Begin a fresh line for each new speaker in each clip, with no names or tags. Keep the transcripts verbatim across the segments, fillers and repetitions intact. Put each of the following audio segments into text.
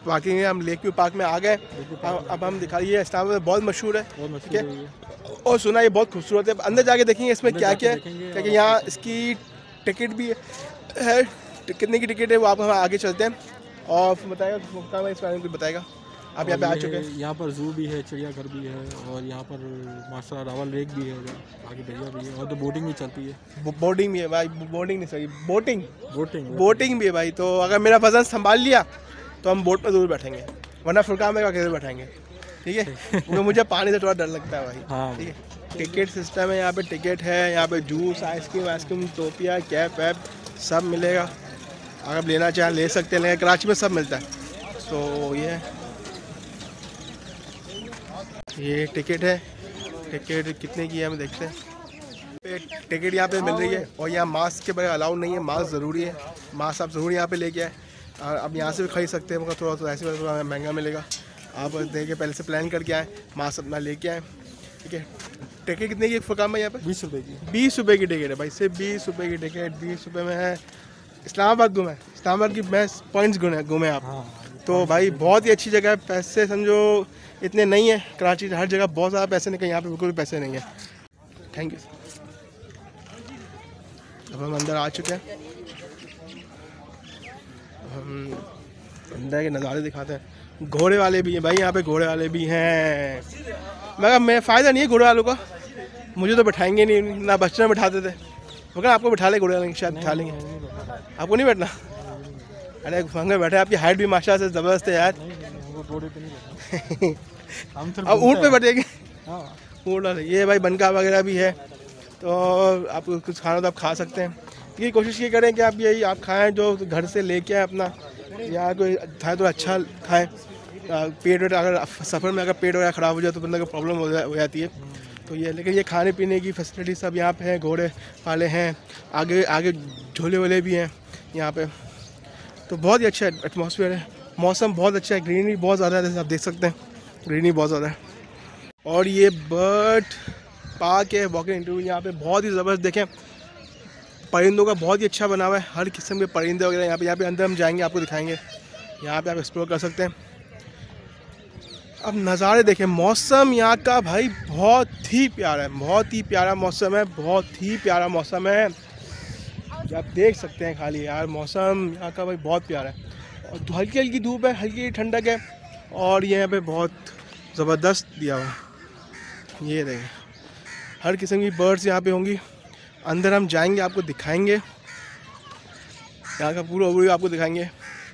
Parking है, हम lake view park में आ गए। अब हम दिखाइए इस्लामाबाद में बहुत मशहूर है, ठीक है, और सुना ये बहुत खूबसूरत है। अंदर जाके देखेंगे इसमें क्या क्या है, क्योंकि यहाँ इसकी टिकट भी है, कितने की टिकट है वो आप हम आगे चलते हैं और बताएगा इस बारे में कुछ बताएगा। आप यहाँ पे आ चुके हैं।
यहाँ पर जू भी है, चिड़ियाघर भी है, और यहाँ पर माशा रावल लेक भी है, आगे दरिया भी है, और तो बोटिंग भी चलती है।
बोटिंग भी है भाई, बोटिंग नहीं सॉरी बोटिंग
बोटिंग
बोटिंग भी है भाई। तो अगर मेरा वजन संभाल लिया तो हम बोट में जरूर बैठेंगे, वरना फुरकान में कैसे बैठेंगे, ठीक है, क्योंकि मुझे पानी से थोड़ा डर लगता है भाई।
हाँ,
ठीक है। टिकट सिस्टम है यहाँ पे, टिकट है यहाँ पे, जूस आइसक्रीम आइसक्रीम टोपिया कैप वैप सब मिलेगा। अगर लेना चाहें ले सकते हैं, लेकिन कराची में सब मिलता है। तो ये ये टिकट है, टिकट कितने की है हमें देखते हैं। टिकट यहाँ पे मिल रही है, और यहाँ मास्क के बगैर अलाउड नहीं है, मास्क ज़रूरी है, मास्क आप ज़रूर यहाँ पे लेके आए। अब यहाँ से भी खरीद सकते हैं, मगर थोड़ा तो ऐसे थोड़ा महंगा मिलेगा। आप देखिए पहले से प्लान करके आए, मास्क अपना लेके आए, ठीक है। टिकट कितने की फुरकान में यहाँ पे?
बीस रुपये की
बीस रुपये की टिकट है भाई, सिर्फ बीस रुपये की टिकट। बीस रुपये में है इस्लामाबाद घूमे, इस्लामाबाद की बेस्ट पॉइंट्स घूमे घूमे आप। हाँ, तो भाई बहुत ही अच्छी जगह है। पैसे समझो इतने नहीं है, कराची हर जगह बहुत ज़्यादा पैसे नहीं, कहीं यहाँ पे बिल्कुल भी पैसे नहीं है। Thank you. अब हम अंदर आ चुके हैं, हम अंदर के नज़ारे दिखाते हैं। घोड़े वाले भी हैं भाई, यहाँ पे घोड़े वाले भी हैं, मगर मैं फ़ायदा नहीं है घोड़े वालों का, मुझे तो बैठाएंगे नहीं, ना बच्चे में बैठाते थे, मगर आपको बैठा ले घोड़े वाले शायद बैठा लेंगे। आपको नहीं बैठना? अरे भंगे बैठे, आपकी हाइट भी माशाल्लाह से ज़बरदस्त है यार। अब ऊँट पे बैठेंगे, ऊँट वाले। ये भाई बनका वगैरह भी है, तो आप कुछ खाना तो आप खा सकते हैं। ये कोशिश ये करें कि आप यही आप खाएं जो घर से लेके आए अपना, या कोई खाएँ तो अच्छा खाएं। पेट वेट अगर सफ़र में अगर पेट वगैरह ख़राब हो जाए तो बंदे को प्रॉब्लम हो, हो जाती है। तो ये लेकिन ये खाने पीने की फैसिलिटी सब यहाँ पे है, घोड़े वाले हैं, आगे आगे झूले वाले भी हैं यहाँ पे। तो बहुत ही अच्छा एटमॉस्फेयर है, मौसम बहुत अच्छा है, ग्रीनरी बहुत ज़्यादा है, जैसे आप देख सकते हैं ग्रीनरी बहुत ज़्यादा है। और ये बर्ड पार्क है, वॉकिंग इंटरव्यू यहाँ पे बहुत ही ज़बरदस्त। देखें परिंदों का बहुत ही अच्छा बना हुआ है, हर किस्म के परिंदे वगैरह यहाँ पे यहाँ पे अंदर हम जाएंगे आपको दिखाएंगे, यहाँ पे आप एक्सप्लोर कर सकते हैं। अब नज़ारे देखें, मौसम यहाँ का भाई बहुत ही प्यारा है, बहुत ही प्यारा मौसम है, बहुत ही प्यारा मौसम है, आप देख सकते हैं खाली यार, मौसम यहाँ का भाई बहुत प्यारा है। और हल्की हल्की धूप है, हल्की ठंडक है, और यहाँ पे बहुत ज़बरदस्त दिया हुआ है। ये देखें हर किस्म की बर्ड्स यहाँ पे होंगी। अंदर हम जाएंगे, आपको दिखाएंगे, यहाँ का पूरा ओवरव्यू आपको दिखाएंगे।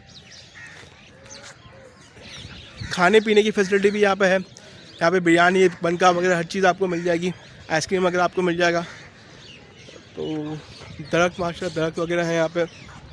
खाने पीने की फैसिलिटी भी यहाँ पे है, यहाँ पे बिरयानी बनका वगैरह हर चीज़ आपको मिल जाएगी, आइसक्रीम वगैरह आपको मिल जाएगा। तो दरख्त माशाल्लाह दरख्त वगैरह है यहाँ पे।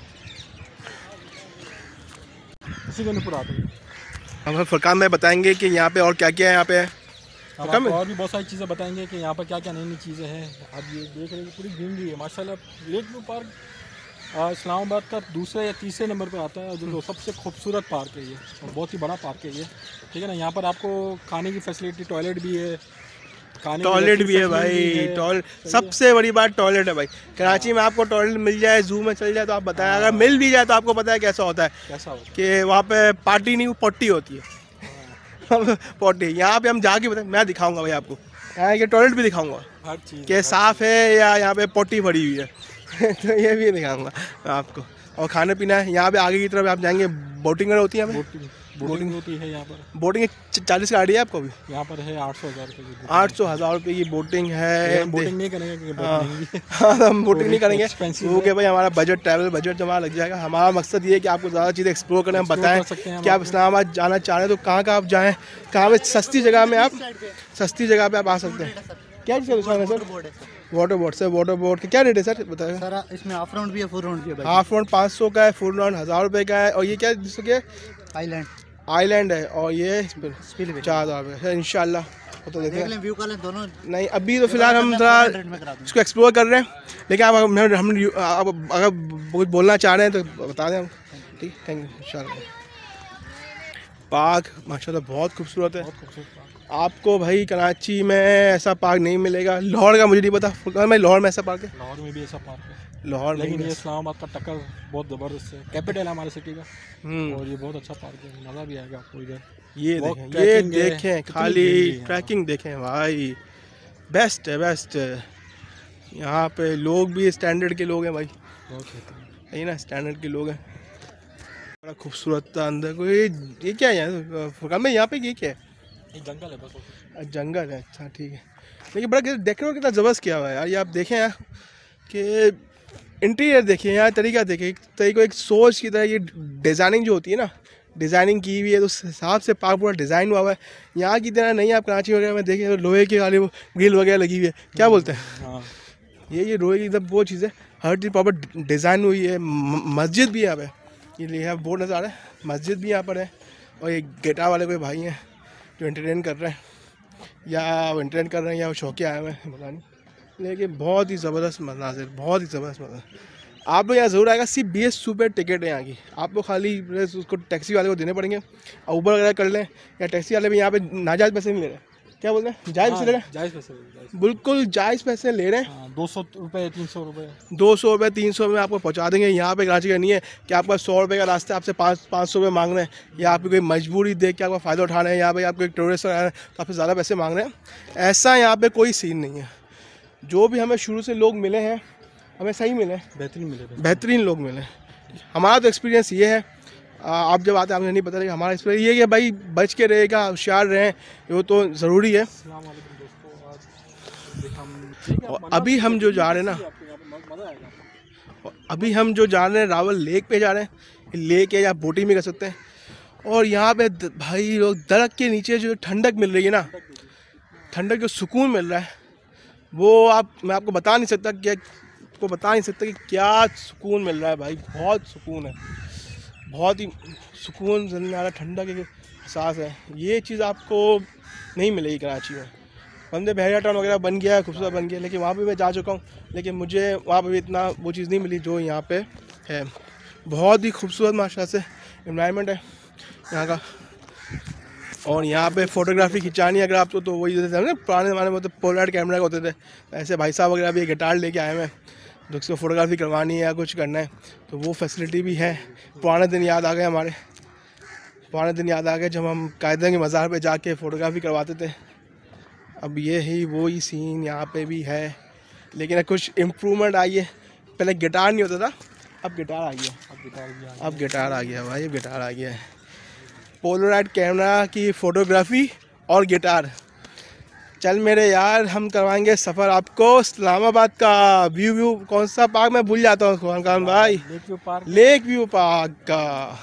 इसी के ऊपर आते हैं
हम फुरकान में बताएंगे कि यहाँ पे और क्या क्या है। यहाँ पे
हम आपको और भी बहुत सारी चीज़ें बताएंगे कि यहाँ पर क्या क्या नई नई चीज़ें हैं। आप ये देख रहे हैं पूरी ग्रीनरी है माशाल्लाह। लेक व्यू पार्क इस्लामाबाद का दूसरे या तीसरे नंबर पे आता है, और जो सबसे खूबसूरत पार्क है ये, और बहुत ही बड़ा पार्क है ये, ठीक है ना। यहाँ पर आपको खाने की फैसिलिटी, टॉयलेट भी है,
टॉयलेट भी है भाई, टॉयलेट सबसे बड़ी बात टॉयलेट है भाई। कराची में आपको टॉयलेट मिल जाए, जू में चल जाए तो आप बताएं, अगर मिल भी जाए तो आपको पता है कैसा होता है,
कैसा होता है
कि वहाँ पे पार्टी नहीं पोटी होती है पोटी। यहाँ पे हम जाके बताएं, मैं दिखाऊंगा भाई आपको, यहाँ के टॉयलेट भी दिखाऊंगा
हर चीज़
कि साफ़ है या यहाँ पे पोटी भरी हुई है तो ये भी दिखाऊंगा आपको। और खाना पीना है यहाँ पे, आगे की तरफ आप जाएंगे बोटिंग होती है,
बोटिंग बोटिंग होती है यहाँ पर।
बोटिंग चालीस का आइडिया है आपको भी?
यहाँ पर है आठ सौ हज़ार रुपये की,
आठ सौ हज़ार रुपये की बोटिंग है।
बोटिंग नहीं करेंगे,
हाँ हम बोटिंग नहीं करेंगे क्योंकि भाई हमारा बजट ट्रैवल बजट जमा लग जाएगा। हमारा मकसद ये है कि आपको ज़्यादा चीज़ें एक्सप्लोर करें, हम बताएं कि आप इस्लामाबाद जाना चाह रहे हैं तो कहाँ कहाँ आप जाएँ, कहाँ पे सस्ती जगह में आप सस्ती जगह पे आप आ सकते हैं। क्या चीज़ है सर? वाटर बोट से, वाटर बोट का क्या रेट है सर बताएगा?
सर इसमें हाफ राउंड भी है, फुल राउंड भी है।
हाफ राउंड पाँच सौ का है, फुल राउंड हज़ार रुपये का है। और ये क्या जिसको क्या
आइलैंड
आइलैंड है, और ये चार हज़ार रुपये इंशाल्लाह। तो देखते हैं
व्यू कॉल दोनों नहीं,
अभी तो फिलहाल हम थोड़ा इसको एक्सप्लोर कर रहे हैं, लेकिन आप हम हम अगर कुछ बोलना चाह रहे हैं तो बता दें हम। ठीक, थैंक यू इंशाल्लाह। पार्क माशाल्लाह बहुत खूबसूरत है।
बहुत खूबसूरत पार्क।
आपको भाई कराची में ऐसा पार्क नहीं मिलेगा। लाहौर का मुझे नहीं पता, फुरकान में लाहौर में ऐसा पार्क है?
लाहौर में भी ऐसा पार्क है,
लाहौर
लेकिन
नहीं
ये
है।
इस्लामाबाद का टक्कर बहुत ज़बरदस्त है, कैपिटल है हमारे सिटी का,
हम्म,
और ये बहुत अच्छा पार्क है, मज़ा भी आएगा आपको इधर।
ये
वो
देखें, ये
ट्रैकिंग है,
देखें
कितनी
खाली
greenery है
ट्रैकिंग देखें भाई, बेस्ट है बेस्ट। यहाँ पे लोग भी स्टैंडर्ड के लोग हैं भाई,
बहुत बेहतरीन।
यही ना स्टैंडर्ड के लोग हैं। बड़ा खूबसूरत था अंदर को। ये ये क्या है फुरकान में? यहाँ पे ये क्या है?
ये जंगल है बस और कुछ।
जंगल है, अच्छा ठीक है। लेकिन बड़ा डेकोरेट कितना ज़बरदस्त किया हुआ है यार। ये आप देखें यार कि इंटीरियर देखिए, यहाँ तरीका देखिए, तरीका एक सोच की तरह ये डिज़ाइनिंग जो होती है ना, डिज़ाइनिंग की हुई है, तो उस हिसाब से पार्क पूरा डिज़ाइन हुआ हुआ है। यहाँ की तरह नहीं, आप कराची वगैरह में देखें तो लोहे की वाली वो ग्रिल वगैरह लगी हुई है, क्या बोलते हैं
हाँ,
ये ये लोहे की सब वो चीज़ें, हर चीज़ प्रॉपर डिज़ाइन हुई है। म- मस्जिद भी यहाँ पे, ये लिखा बोर्ड नज़र आ रहा है, मस्जिद भी यहाँ पर है। और ये गिटार वाले कोई भाई हैं जो एंटरटेन कर रहे हैं, या वो एंटरटेन कर रहे हैं या वो शौकी आए हुए हैं पता नहीं, लेकिन बहुत ही ज़बरदस्त मनाजिर, बहुत ही ज़बरदस्त मनाजिर। आप लोग यहाँ ज़रूर आएगा। सिर्फ बीस सुपर टिकट है यहाँ की, आपको खाली बस उसको टैक्सी वाले को देने पड़ेंगे, और ऊबर वगैरह कर लें, या टैक्सी वाले भी यहाँ पे नाजायज़ पैसे नहीं ले रहे, क्या बोलते हैं, जायज़ पैसे ले रहे हैं,
जायज़ पैसे, जायज़।
बिल्कुल जायज़ पैसे ले रहे हैं।
हाँ, दो सौ रुपये तीन सौ रुपये
दो सौ रुपये तीन सौ में आपको पहुँचा देंगे। यहाँ पे कराची का नहीं है कि आपका सौ रुपये का रास्ता आपसे पाँच पाँच सौ रुपये मांग रहे हैं, या आपकी कोई मजबूरी देख के आपका फ़ायदा उठा रहे हैं, यहाँ पे आपको एक टूरिस्ट आ रहे हैं तो आपसे ज़्यादा पैसे मांग रहे हैं, ऐसा यहाँ पे कोई सीन नहीं है। जो भी हमें शुरू से लोग मिले हैं हमें सही मिले,
बेहतरीन मिले।
बेहतरीन लोग मिले। हमारा तो एक्सपीरियंस ये है, आ, आप जब आते हैं आपको नहीं पता, लेकिन हमारा एक्सपीरियंस ये है कि भाई बच के रहेगा, होशियार रहें, वो तो ज़रूरी है।
अस्सलाम वालेकुम दोस्तों, आज देख हम ठीक है,
और
मज़ा
अभी हम जो जा रहे हैं ना,
आपको यहाँ पे मज़ा आएगा आपको।
और अभी हम जो जा रहे हैं रावल लेक पे जा रहे हैं। लेक है, या बोटिंग भी कर सकते हैं। और यहाँ पे द- भाई लोग दरख्त के नीचे जो ठंडक मिल रही है ना, ठंडक जो सुकून मिल रहा है, वो आप मैं आपको बता नहीं सकता, क्या आपको बता नहीं सकता कि क्या सुकून मिल रहा है भाई, बहुत सुकून है, बहुत ही सुकून ज़िंदगी आ रहा, ठंडक एक एहसास है। ये चीज़ आपको नहीं मिलेगी कराची में। बंदे बहरिया टाउन वगैरह बन गया है, खूबसूरत बन गया, लेकिन वहाँ पे मैं जा चुका हूँ, लेकिन मुझे वहाँ पे भी इतना वो चीज़ नहीं मिली जो यहाँ पे है। बहुत ही खूबसूरत माशा से एनवायरनमेंट है यहाँ का। और यहाँ पे फ़ोटोग्राफी खिंचानी अगर आपको, तो वही जैसे ना पुराने ज़माने में तो पोलाइट कैमरा होते थे, ऐसे भाई साहब वगैरह भी गिटार लेके आए हैं, जो उसको फ़ोटोग्राफी करवानी है या कुछ करना है तो वो फैसिलिटी भी है। पुराने दिन याद आ गए हमारे, पुराने दिन याद आ गए जब हम कायदे के मज़ार पे जाके फ़ोटोग्राफी करवाते थे। अब ये ही वो ही सीन यहाँ पे भी है, लेकिन कुछ इम्प्रूवमेंट आई है। पहले गिटार नहीं होता था, अब गिटार आ गया,
अब गिटार भी आ गया।
अब गिटार आ गया भाई, अब गिटार आ गया है। पोलराइड कैमरा की फ़ोटोग्राफी और गिटार। चल मेरे यार, हम करवाएंगे सफ़र आपको इस्लामाबाद का। व्यू व्यू कौन सा पार्क मैं भूल जाता हूँ खुमान खान भाई,
lake view park.
Lake view park का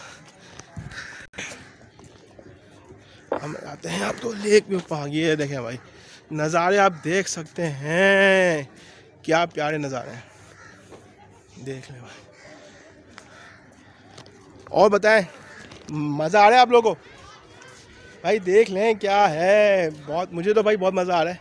हम आते हैं आपको लेक व्यू पार्क। ये देखें भाई, नज़ारे आप देख सकते हैं, क्या प्यारे नज़ारे हैं, देख लें भाई। और बताएं, मज़ा आ रहा है आप लोगों को? भाई देख लें क्या है, बहुत, मुझे तो भाई बहुत मज़ा आ रहा है,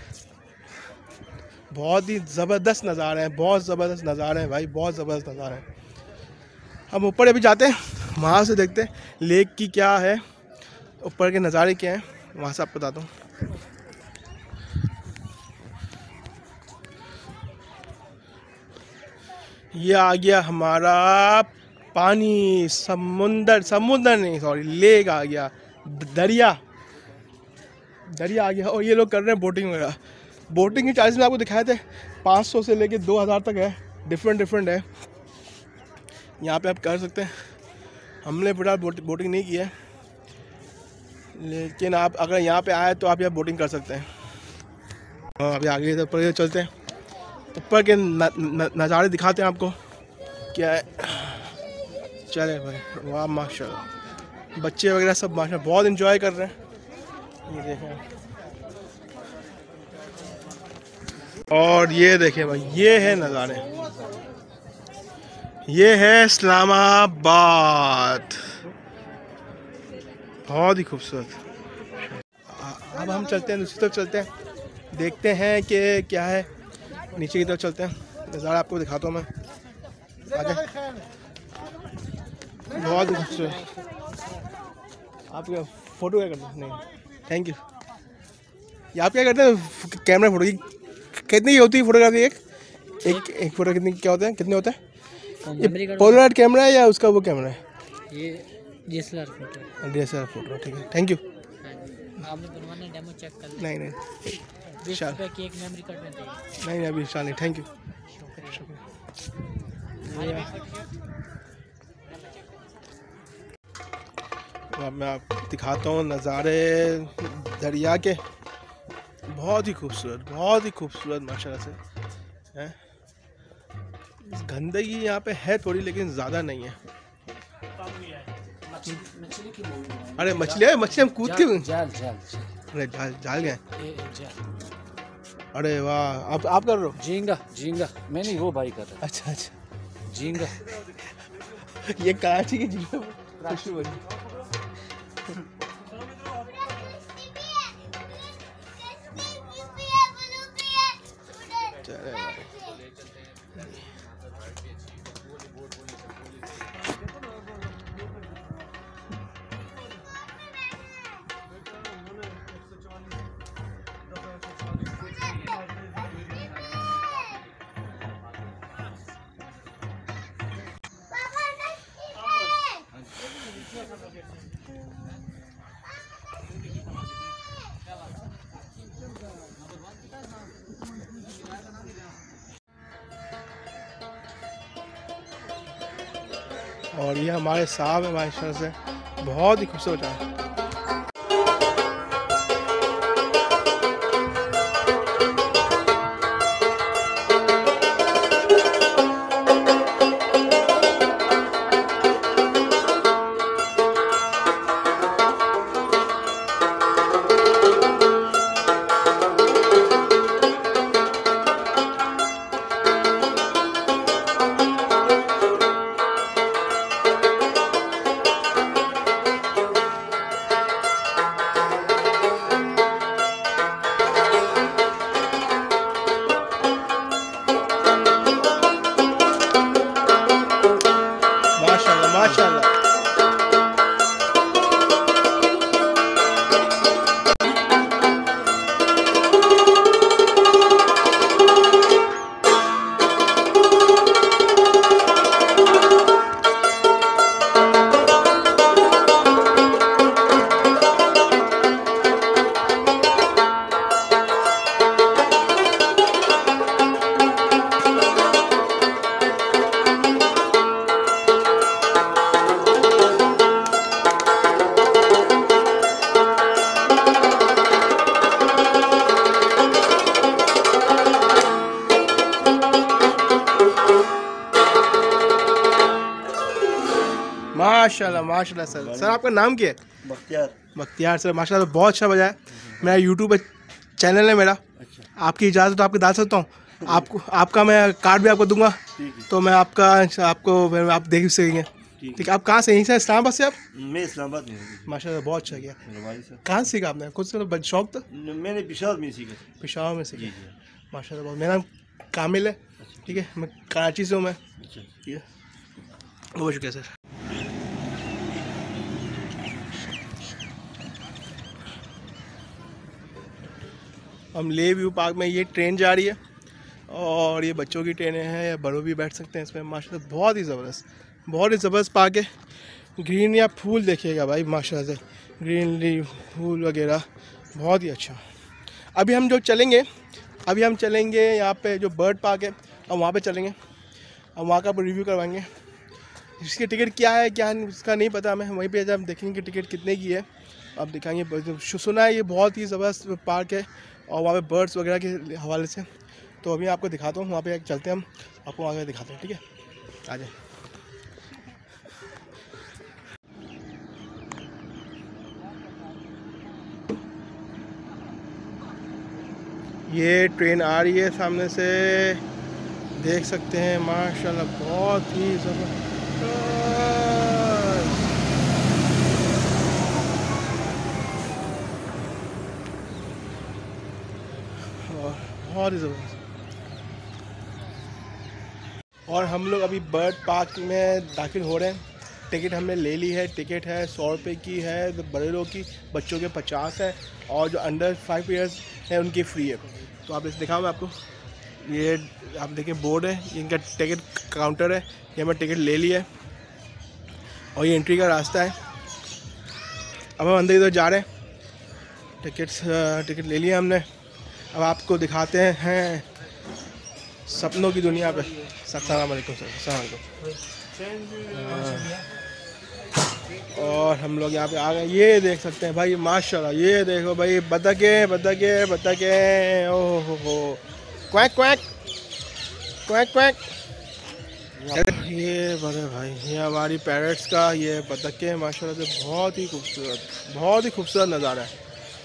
बहुत ही ज़बरदस्त नज़ारे हैं, बहुत ज़बरदस्त नज़ारे हैं भाई, बहुत ज़बरदस्त नज़ारे हैं। हम ऊपर अभी जाते हैं, वहाँ से देखते हैं लेक की क्या है, ऊपर के नज़ारे क्या हैं, वहाँ से आपको बताता हूँ। ये आ गया हमारा पानी, समुंदर, समुंदर नहीं सॉरी लेक आ गया, दरिया, दरिया आ गया। और ये लोग कर रहे हैं बोटिंग वगैरह। बोटिंग की चार्जेस में आपको दिखाए थे, पाँच सौ से लेके दो हज़ार तक है, डिफरेंट डिफरेंट है। यहाँ पे आप कर सकते हैं। हमने फिलहाल बोटिंग नहीं की है, लेकिन आप अगर यहाँ पे आए तो आप यहाँ बोटिंग कर सकते हैं। हाँ, अभी आगे इधर ऊपर चलते हैं, ऊपर के नज़ारे दिखाते हैं आपको क्या है। चले भाई, वाह माशाल्लाह, बच्चे वगैरह सब माशाल्लाह बहुत एंजॉय कर रहे हैं। ये देखें, और ये देखें भाई, ये है नज़ारे, ये है इस्लामाबाद, बहुत ही खूबसूरत। अब हम चलते हैं दूसरी तरफ, चलते हैं, देखते हैं कि क्या है। नीचे की तरफ चलते हैं, नज़ारा आपको दिखाता हूँ मैं आगे, बहुत ही खूबसूरत। आप क्या फ़ोटो क्या करते हैं? नहीं, थैंक यू। ये आप क्या करते हैं? कैमरा फ़ोटो की कितनी होती है फोटोग्राफी? एक एक एक फ़ोटो कितनी क्या होता है, कितने होता है? ये पोलराइड कैमरा है या उसका वो कैमरा है?
ये D S L R photo है।
D S L R photo, ठीक है, थैंक यू।
आपने बनवाना है, डेमो चेक कर लें।
नहीं नहीं
बीस रुपये की एक मेमोरी कार्ड में चाहिए।
नहीं नहीं अभी इंशाल्लाह, थैंक यू, शुक्रिया। अब मैं आपको दिखाता हूँ नज़ारे दरिया के, बहुत ही खूबसूरत, बहुत ही खूबसूरत माशाल्लाह से हैं। गंदगी यहाँ पे है थोड़ी, लेकिन ज़्यादा नहीं है। अरे मछली है, मछली हम कूद के
जाल जाल
अरे जाल जाल गए। अरे वाह, आप आप कर रहे हो?
झींगा झींगा, मैं नहीं, वो भाई कर रहा है।
अच्छा अच्छा,
झींगा
ये कराची की झींगा खुशबू बनी। चले भाई, और ये हमारे साहब है माशाल्लाह से, बहुत ही खूबसूरत है। माशाल्लाह माशाल्लाह। माशाल्लाह माशाल्लाह सर। सर आपका नाम क्या है?
बख्तियार।
बख्तियार सर, माशाल्लाह बहुत अच्छा बजाया। मेरा यूट्यूब चैनल है मेरा। अच्छा। आपकी इजाज़त तो आपको डाल सकता हूँ? आपको आपका मैं कार्ड भी आपको दूंगा, तो मैं आपका आपको आप देख सकेंगे। ठीक है, आप कहाँ से? यहीं से इस्लामाबाद से? आप?
मैं इस्लामाबाद में हूँ।
माशाल्लाह बहुत अच्छा किया। कहाँ सीखा आपने? कुछ मतलब शौक था?
मैंने पेशावर में सीखा।
पेशावर में सीखा, माशाल्लाह बहुत। मेरा नाम कामिल है, ठीक है, मैं कराची से हूँ मैं। ठीक है, बहुत शुक्रिया सर। हम ले व्यू पार्क में, ये ट्रेन जा रही है और ये बच्चों की ट्रेनें हैं या बड़ों भी बैठ सकते हैं इसमें। माशाल्लाह बहुत ही ज़बरदस्त, बहुत ही ज़बरदस्त पार्क है। ग्रीन या फूल देखिएगा भाई माशाल्लाह से, ग्रीनरी फूल वगैरह बहुत ही अच्छा। अभी हम जो चलेंगे, अभी हम चलेंगे यहाँ पे जो बर्ड पार्क है, और वहाँ पे चलेंगे और वहाँ का रिव्यू करवाएंगे। इसकी टिकट क्या है क्या उसका नहीं पता हमें, वहीं पे जब देखेंगे टिकट कितने की है अब दिखाएंगे। सुना है ये बहुत ही ज़बरदस्त पार्क है और वहाँ पे बर्ड्स वगैरह के हवाले से, तो अभी आपको दिखाता हूँ। वहाँ पे चलते हैं हम, आपको वहाँ पे दिखाते हैं, ठीक है, आ जाए। ये ट्रेन आ रही है सामने से, देख सकते हैं माशाल्लाह बहुत ही ज़बरदस्त, बहुत ही ज़बरदस्त। और हम लोग अभी बर्ड पार्क में दाखिल हो रहे हैं टिकट हमने ले ली है। टिकट है सौ रुपये की है, तो बड़े लोग की, बच्चों के पचास है, और जो अंडर फाइव ईयर्स है उनकी फ्री है। तो आप इसे दिखाऊँ मैं आपको, ये आप देखें बोर्ड है, ये इनका टिकट काउंटर है, ये हमने टिकट ले लिया है और ये एंट्री का रास्ता है। अब हम अंदर इधर जा रहे हैं, टिकट्स टिकट ले लिया हमने। अब आपको दिखाते हैं, हैं सपनों की दुनिया पे। अस्सलाम वालेकुम सर, अस्सलाम वालेकुम। और हम लोग यहाँ पे आ गए, ये देख सकते हैं भाई माशाल्लाह, ये देखो भाई बतखें बतखें बतखें, ओह हो हो, क्वैक क्वैक क्वैक क्वैक। ये बड़े भाई, ये हमारी पैरट्स का, ये बतखें माशाल्लाह से बहुत ही खूबसूरत, बहुत ही खूबसूरत नज़ारा है।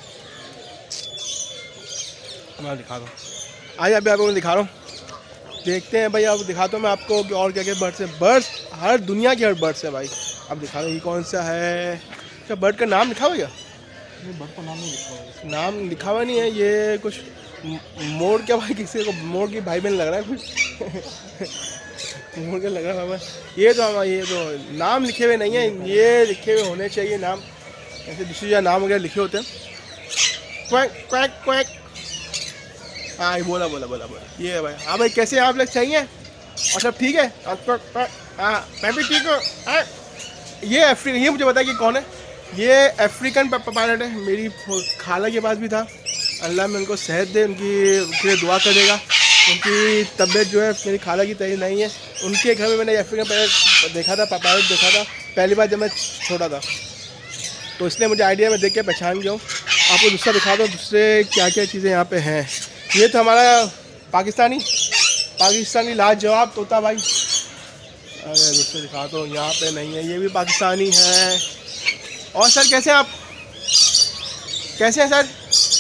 मैं दिखा दूँ, आइए अभी आपको मैं दिखा रहा हूँ, देखते हैं भाई। अब दिखाता हूँ मैं आपको कि और क्या क्या बर्ड्स हैं। बर्ड्स हर दुनिया के हर बर्ड्स है भाई। अब दिखा दो ये कौन सा है, क्या बर्ड का नाम लिखा हुआ क्या?
बर्ड का नाम नहीं लिखा हुआ,
नाम लिखा हुआ नहीं है। ये कुछ मोर क्या भाई, किसी को मोर की भाई बहन लग रहा है कुछ मोर क्या लग रहा है। ये तो हम ये तो नाम लिखे हुए नहीं है, ये लिखे हुए होने चाहिए नाम, ऐसे दूसरी जगह नाम वगैरह लिखे होते हैं। क्वैक क्वैक क्वैक, हाँ बोला बोला बोला बोला ये भाई। हाँ भाई कैसे आप लोग, चाहिए और सब ठीक है? हाँ मैं भी ठीक हूँ। ये अफ्रीकन, ये मुझे बताया कि कौन है। ये अफ्रीकन पैरट है, मेरी खाला के पास भी था। अल्लाह में उनको सेहत दे, उनकी उनके लिए दुआ करेगा। उनकी तबीयत जो है मेरी खाला की तरह नहीं है। उनके घर में मैंने अफ्रीकन पैरट देखा था, पैरट देखा था पहली बार जब मैं छोटा था, तो इसलिए मुझे आइडिया में देख के पहचान गया हूँ। आपको दूसरा दिखा दो, दूसरे क्या क्या चीज़ें यहाँ पे हैं। ये तो हमारा पाकिस्तानी पाकिस्तानी लाजवाब तोता भाई। अरे दूसरे दिखा दो, यहाँ पे नहीं है, ये भी पाकिस्तानी है। और सर कैसे हैं आप, कैसे हैं सर?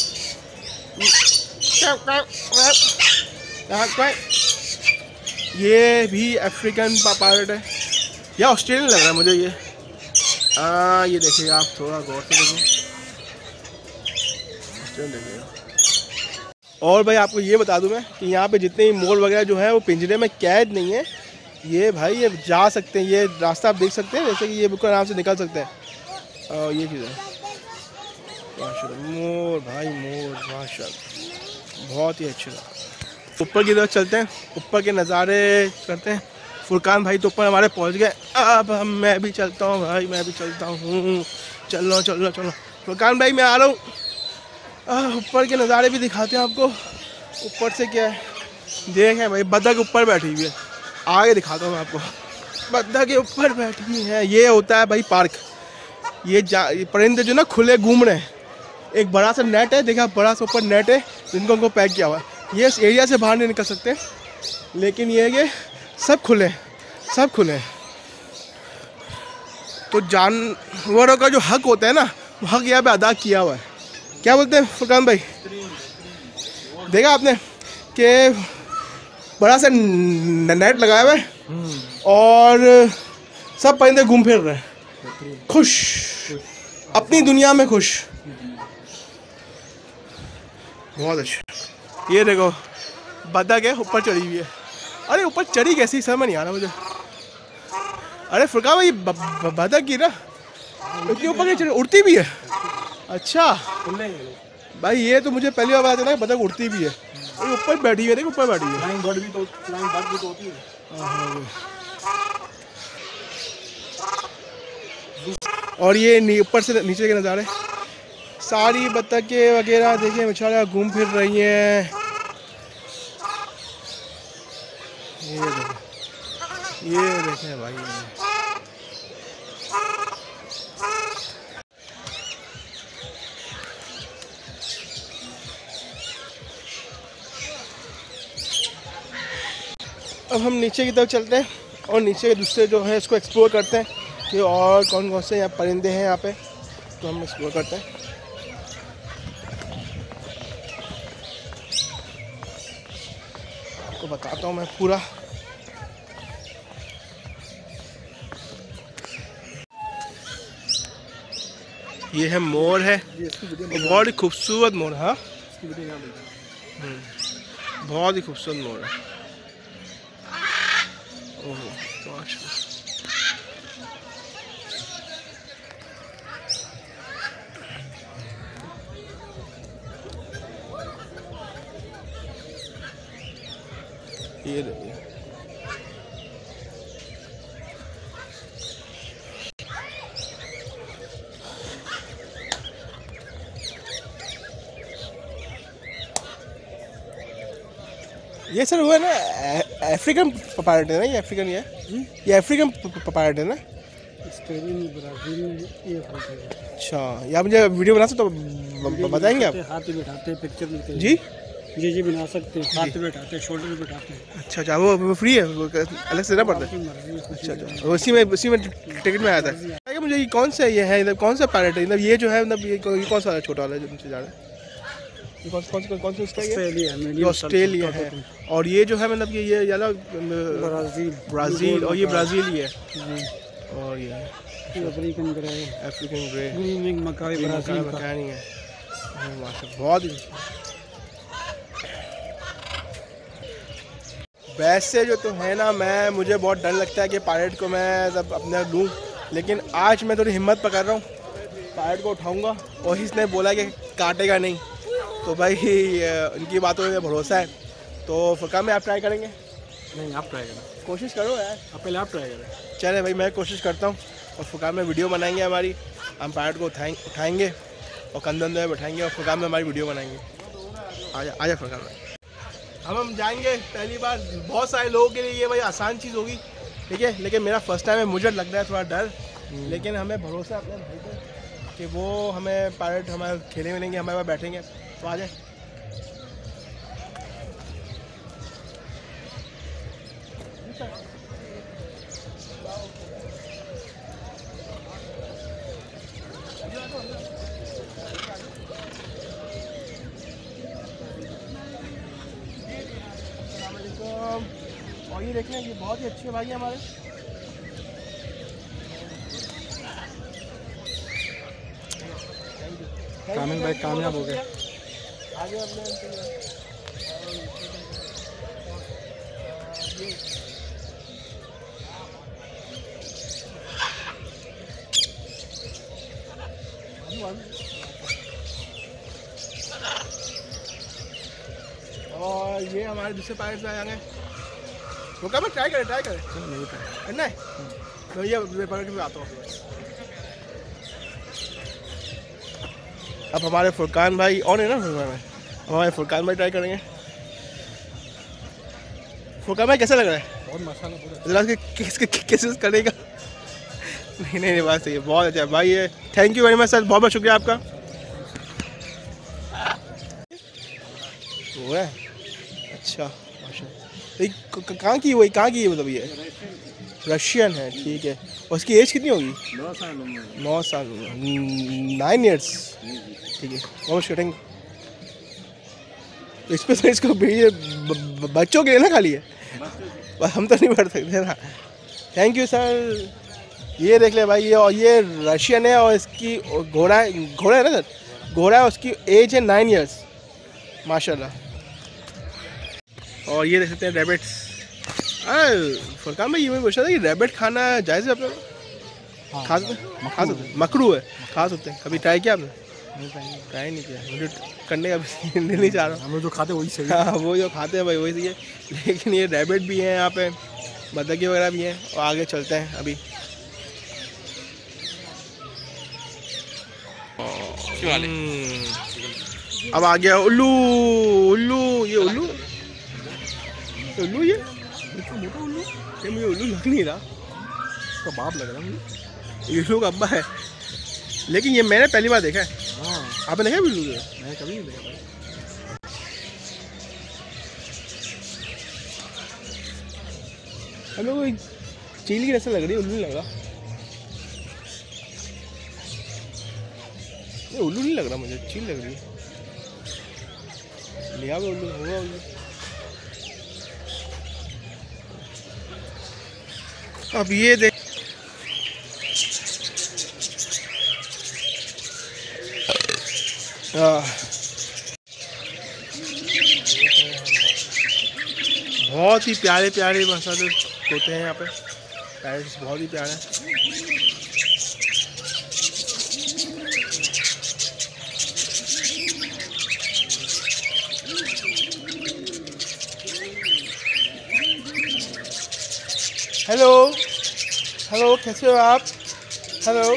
ये भी अफ्रीकन पैरट है या ऑस्ट्रेलियन लग रहा है मुझे ये। हाँ ये देखिए आप, थोड़ा गौर से देखो, ऑस्ट्रेलियन देखिएगा। और भाई आपको ये बता दूं मैं कि यहाँ पे जितने मोर वगैरह जो है वो पिंजरे में कैद नहीं है। ये भाई ये जा सकते हैं, ये रास्ता आप देख सकते हैं, जैसे कि ये बिल्कुल आराम से निकल सकते हैं। और ये चीज़ है माशाल्लाह, मोर भाई मोर माशाल्लाह बहुत ही अच्छे। ऊपर की तरफ चलते हैं, ऊपर के नज़ारे करते हैं। फुरकान भाई तो ऊपर हमारे पहुँच गए। अब हम मैं भी चलता हूँ भाई, मैं भी चलता हूँ, चल लो चल लो चलो। फुरकान भाई मैं आ रहा हूँ, ऊपर के नज़ारे भी दिखाते हैं आपको। ऊपर से क्या है देखें भाई, बतख ऊपर बैठी हुई है, आगे दिखाता हूँ मैं आपको। बतख के ऊपर बैठी हुई है, ये होता है भाई पार्क। ये जा ये परिंदे जो ना खुले घूम रहे हैं। एक बड़ा सा नेट है, देखा बड़ा सा ऊपर नेट है जिनको उनको पैक किया हुआ है। ये इस एरिया से बाहर नहीं निकल सकते, लेकिन ये कि सब खुले सब खुले। तो जानवरों का जो हक होता है ना, वो हक यहाँ पे अदा किया हुआ है। क्या बोलते हैं फुरकान भाई? देखा आपने कि बड़ा सा नेट लगाया हुआ है और सब परिंदे घूम फिर रहे हैं, खुश, अपनी दुनिया में खुश। बहुत अच्छा। ये देखो बतख है, ऊपर चढ़ी हुई है। अरे ऊपर चढ़ी कैसी, समझ नहीं आ रहा मुझे। अरे फुरकान भाई बतख की ना इतनी ऊपर नहीं चढ़ी, उड़ती भी है। अच्छा भाई ये तो मुझे पहली बार पता चला कि बतख उड़ती भी है। ऊपर बैठी है, देखो ऊपर बैठी है।
फ्लाइंग बर्ड भी तो फ्लाइंग बर्ड भी तो होती है।
और ये ऊपर से नीचे के नज़ारे, सारी बतखें वगैरह देखिए बेचारा घूम फिर रही हैं। ये देखें ये देखें भाई, अब हम नीचे की तरफ चलते हैं और नीचे के दूसरे जो है इसको एक्सप्लोर करते हैं कि और कौन कौन से यहाँ परिंदे हैं यहाँ पे, तो हम एक्सप्लोर करते हैं। आपको बताता हूँ मैं पूरा। ये है मोर है, बहुत ही खूबसूरत मोर। हाँ बहुत ही खूबसूरत मोर है। ओह ये देखिए ये सर हुआ ना अफ्रीकन पैरेट है ना, ये अफ्रीकन ये ये अफ्रीकन पैरेट है ना। अच्छा, या मुझे वीडियो बना सकते तो बताएंगे आप?
हाथ पे बैठाते हैं, पिक्चर मिलते
जी
जी जी बना सकते हैं, हाथ पे बैठाते हैं, शोल्डर पे बैठाते हैं।
अच्छा अच्छा, वो, वो फ्री है, वो अलग से देना पड़ता है? अच्छा अच्छा, उसी में उसी में टिकट में आया था। क्या मुझे ये कौन सा ये है, मतलब कौन सा पैरेट है, मतलब ये जो है, मतलब ये कौन सा वाला छोटा वाला जो मुझसे जा रहा है, ये कौन कौन सा कौन सा उसका ये ऑस्ट्रेलिया है, और ये जो है मतलब ये ये वाला
ब्राज़ील
ब्राज़ील, और ये ब्राज़ील ही है, और ये
African grey
African grey
green macaw Brazil का
नहीं है। माशाल्लाह बहुत ही। वैसे जो तो है ना, मैं मुझे बहुत डर लगता है कि पायलट को मैं सब अपने लूँ, लेकिन आज मैं थोड़ी हिम्मत पकड़ रहा हूँ, पायलट को उठाऊँगा, और इसने बोला कि काटेगा नहीं, तो भाई उनकी बातों में भरोसा है। तो फुरकान में आप ट्राई करेंगे?
नहीं, आप ट्राई करें,
कोशिश करो यार,
आप पहले आप ट्राई करें।
चले भाई, मैं कोशिश करता हूँ, और फुरकान में वीडियो बनाएंगे हमारी, हम पायलट को उठाएंगे उठाएंगे और कंधे में बैठाएंगे, और फुरकान में हमारी वीडियो बनाएंगे। आजा आजा फुरकान में। हम हम जाएंगे पहली बार, बहुत सारे लोगों के लिए ये भाई आसान चीज़ होगी, ठीक है, लेकिन मेरा फर्स्ट टाइम है, मुझे लग रहा है थोड़ा डर, लेकिन हमें भरोसा अपने भाई पे कि वो हमें पायलट हमारे खेले मिलेंगे, हमारे पास बैठेंगे। तो आ जाए। और ये देखें, ये बहुत ही अच्छे भाई हैं हमारे।
कामिल भाई कामयाब हो गए।
आगे अपने और ये हमारे दूसरे पायलट में आएंगे, वो क्या मैं ट्राई करें ट्राई करें करना है, तो ये पायलट में आता हूँ। अब हमारे फुरकान भाई और है ना, फुरकान भाई हमारे फुरकान भाई ट्राई करेंगे। फुरकान भाई कैसा लग रहा है?
बहुत मसाला पूरा
जरा किसके कैसे करेगा? नहीं नहीं नहीं, बात सही है, बहुत अच्छा भाई है। Thank you very much sir, बहुत बहुत शुक्रिया आपका। वो है अच्छा, माशाल्लाह। कहाँ की वही कहाँ की है, मतलब ये रशियन है, ठीक है। और उसकी एज कितनी होगी?
नौ साल
नौ साल नाइन ईयर्स, ठीक है। बहुत शूटिंग इस पर तो इसको भेजिए, बच्चों के लिए ना खाली है, बस हम तो नहीं बढ़ सकते ना। Thank you sir. ये देख ले भाई, ये और ये रशियन है, और इसकी घोड़ा है, घोड़ा है ना सर, घोड़ा है, उसकी एज है नाइन ईयर्स, माशाल्लाह। और ये देख सकते हैं रैबिट्स। फुरकान भाई ये मैं पूछ रहा था कि रैबिट खाना जायज़ है अपने?
हाँ,
खा सकते हैं, खा सकते हैं, मकरू है, खा सकते हैं। कभी ट्राई किया आपने? ट्राई नहीं किया, मुझे करने का भी नहीं चाह रहा।
हम लोग जो खाते वही सही है।
हाँ, वो जो खाते हैं भाई वही सही है, लेकिन ये रैबिट भी हैं यहाँ पे, बतखे वगैरह भी हैं। और आगे चलते हैं अभी। अब आ गया उल्लू। उल्लू, ये उल्लू उल्लू ये मोटा उल्लू, ये मुझे उल्लू लग नहीं रहा,
उसका बाप लग रहा है मुझे।
ये उल्लू का अब्बा है, लेकिन ये मैंने पहली बार देखा है।
हाँ,
आपने देखा उल्लू?
मैंने कभी नहीं देखा भाई।
हमें कोई चील की जैसे लग रही है, उल्लू नहीं लग रहा। ये उल्लू नहीं लग रहा मुझे, चील लग रही है। लिया हुआ उल्लू होगा उल्लू। अब ये देख, बहुत ही प्यारे प्यारे मसाले होते हैं यहाँ पे, पैरेट्स बहुत ही प्यारे हैं। हेलो हेलो, कैसे हो आप? हेलो।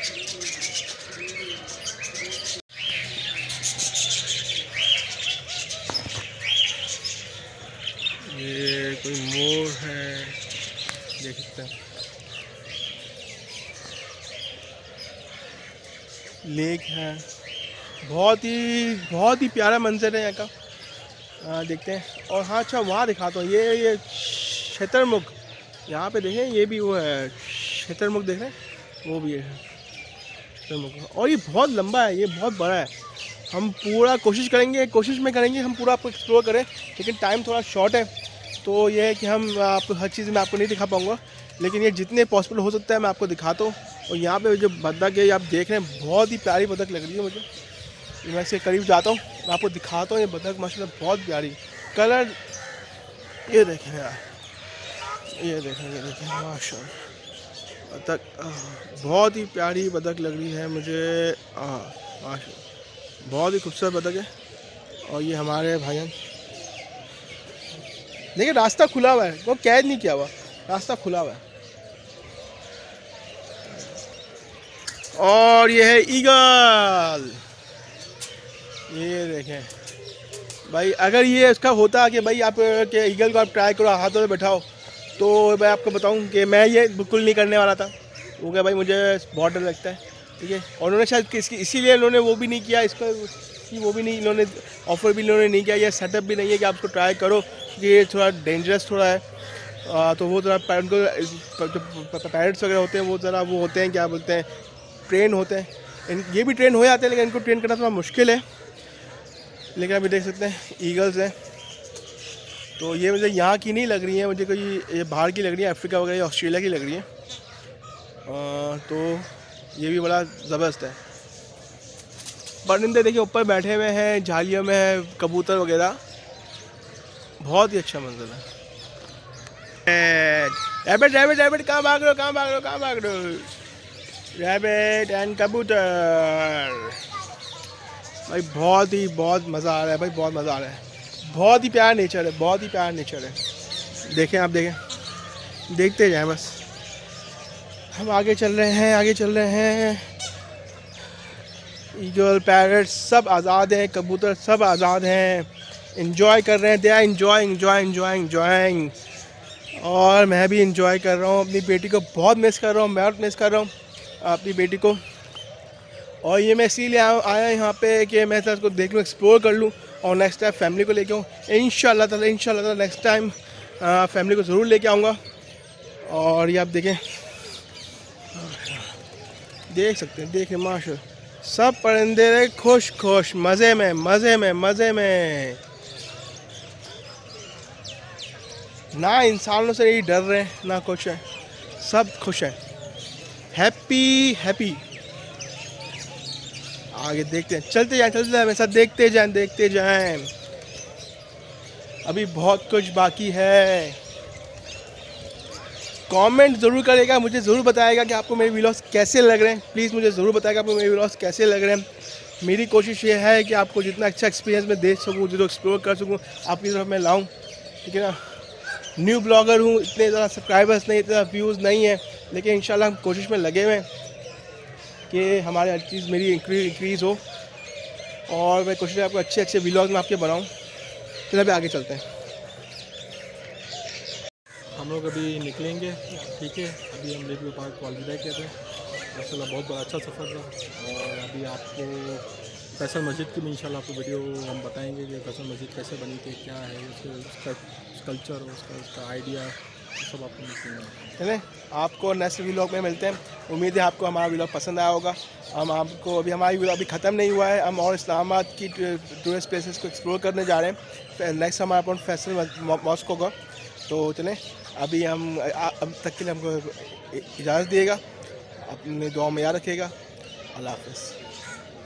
ये कोई मोर है, देख सकते हैं। लेक है, बहुत ही बहुत ही प्यारा मंजर है यहाँ का। आ, देखते हैं। और हाँ अच्छा, वहाँ दिखाता हूँ, ये ये शतरमुख, यहाँ पे देखें, ये भी वो है शतरमुख, देख रहे हैं, वो भी है शतरमुख। और ये बहुत लंबा है, ये बहुत बड़ा है। हम पूरा कोशिश करेंगे, कोशिश में करेंगे हम पूरा आपको एक्सप्लोर करें, लेकिन टाइम थोड़ा शॉर्ट है, तो ये है कि हम आप हर चीज़ मैं आपको नहीं दिखा पाऊँगा, लेकिन ये जितने पॉसिबल हो सकता है मैं आपको दिखाता हूँ। और यहाँ पे जो बतख है आप देख रहे हैं, बहुत ही प्यारी बतख लग रही है मुझे। मैं इसके करीब जाता हूँ, मैं आपको दिखाता हूँ। ये बतख माशाल्लाह बहुत प्यारी, कलर ये देखें यार, ये देखें, ये देखें माशाल्लाह, बतख बहुत ही प्यारी बतख लग रही है मुझे। माशाल्लाह बहुत ही खूबसूरत बतख है। और ये हमारे भाईजान, देखिए रास्ता खुला हुआ है, वो कैद नहीं किया हुआ, रास्ता खुला हुआ है। और ये है ईगल, ये देखें भाई, अगर ये उसका होता कि भाई आप के ईगल को आप ट्राई करो, हाथों में बैठाओ, तो मैं आपको बताऊं कि मैं ये बिल्कुल नहीं करने वाला था, वो क्या भाई मुझे बहुत डर लगता है, ठीक है। और उन्होंने शायद इसकी इसीलिए उन्होंने वो भी नहीं किया, इसका कि वो भी नहीं, इन्होंने ऑफ़र भी इन्होंने नहीं किया, ये सेटअप भी नहीं है कि आप उसको ट्राई करो, ये थोड़ा डेंजरस थोड़ा है। आ, तो वो ज़रा उनको पैरेट्स वगैरह होते हैं, वो ज़रा वो होते हैं, क्या बोलते हैं, ट्रेन होते हैं। इन ये भी ट्रेन हो जाते हैं, लेकिन इनको ट्रेन करना थोड़ा मुश्किल है। लेकिन अभी देख सकते हैं ईगल्स हैं। तो ये मुझे यहाँ की नहीं लग रही है, मुझे कोई ये बाहर की लग रही है, अफ्रीका वगैरह ऑस्ट्रेलिया की लग रही है। आ, तो ये भी बड़ा ज़बरदस्त है। परिंदे देखिए ऊपर बैठे हुए हैं, झालियों में है, कबूतर वगैरह, बहुत ही अच्छा मंजर है। रैबिट रैबिट रैबिट, कहाँ भाग रहे हो, कहाँ भाग रहे हो, कहाँ भाग रहे हो? रैबिट एंड कबूतर, भाई बहुत ही बहुत मज़ा आ रहा है भाई, बहुत मज़ा आ रहा है। बहुत ही प्यारा नेचर है, बहुत ही प्यारा नेचर है। देखें आप, देखें, देखते जाएं बस। हम आगे चल रहे हैं, आगे चल रहे हैं। ईगल, पैरट सब आज़ाद हैं, कबूतर सब आज़ाद हैं, इंजॉय कर रहे हैं। They are enjoying enjoying enjoying enjoying और मैं भी इंजॉय कर रहा हूँ। अपनी बेटी को बहुत मिस कर रहा हूँ, मैं बहुत मिस कर रहा हूँ अपनी बेटी को। और ये मैं इसीलिए आया यहाँ पे कि मैं इसको देख लूँ, एक्सप्लोर कर लूँ, और नेक्स्ट टाइम फैमिली को लेके आऊँ इंशाल्लाह ताला। इंशाल्लाह ताला नेक्स्ट टाइम फैमिली को ज़रूर लेके आऊँगा। और ये आप देखें, देख सकते हैं, देखें माशाल्लाह सब परिंदे खुश खुश, मज़े में मज़े में मज़े में, ना इंसानों से ही डर रहे हैं ना कुछ है, सब खुश हैं, हैप्पी हैप्पी। आगे देखते हैं, चलते जाएं चलते जाएं, हमेशा देखते जाएं देखते जाएं, अभी बहुत कुछ बाकी है। कमेंट ज़रूर करेगा, मुझे ज़रूर बताएगा कि आपको मेरे व्लॉग्स कैसे लग रहे हैं। प्लीज़ मुझे ज़रूर बताएगा आपको मेरे व्लॉग्स कैसे लग रहे हैं। मेरी कोशिश ये है कि आपको जितना अच्छा एक्सपीरियंस मैं दे सकूँ, जो एक्सप्लोर कर सकूँ, आपकी तरफ मैं लाऊँ, ठीक है ना। न्यू ब्लॉगर हूँ, इतने ज़्यादा सब्सक्राइबर्स नहीं, इतना व्यूज़ नहीं है, लेकिन इंशाल्लाह हम कोशिश में लगे हुए हैं कि हमारे हर चीज़ मेरी इंक्रीज़ हो, और मैं कोशिश आपको अच्छे अच्छे व्लॉग्स में आपके बनाऊँ। चलिए अभी आगे चलते हैं।
हम लोग अभी निकलेंगे, ठीक है। अभी हम लेक व्यू पार्क को अलविदा कहते हैं। माशाल्लाह बहुत बड़ा अच्छा सफ़र था। और अभी आपको फैसल मस्जिद की भी इंशाल्लाह आपको वीडियो हम बताएंगे कि फैसल मस्जिद कैसे बनी थी, क्या है उसके, उसका कल्चर, उसका उसका आइडिया, सब आपको मिलेंगे।
चलें, आपको नेक्स्ट व्लॉग में मिलते हैं। उम्मीद है आपको हमारा व्लॉग पसंद आया होगा। हम आपको अभी हमारी व्लॉग अभी ख़त्म नहीं हुआ है, हम और इस्लामाबाद की टूरिस्ट प्लेसेस को एक्सप्लोर करने जा रहे हैं। नेक्स्ट हमारा अपन फैसल मॉस्क होगा। तो चलें, अभी हम अब तक के लिए हमको इजाज़त दिएगा, अपनी दुआ में याद रखिएगा। अल्लाह हाफ़िज़।